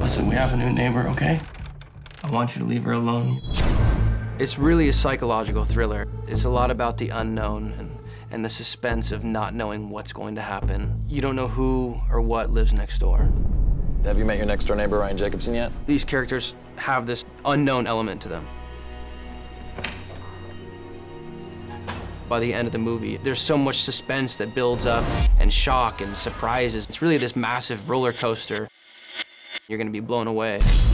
Listen, we have a new neighbor, okay? I want you to leave her alone. It's really a psychological thriller. It's a lot about the unknown and the suspense of not knowing what's going to happen. You don't know who or what lives next door. Have you met your next door neighbor, Ryan Jacobson, yet? These characters have this unknown element to them. By the end of the movie, there's so much suspense that builds up and shock and surprises. It's really this massive roller coaster. You're gonna be blown away.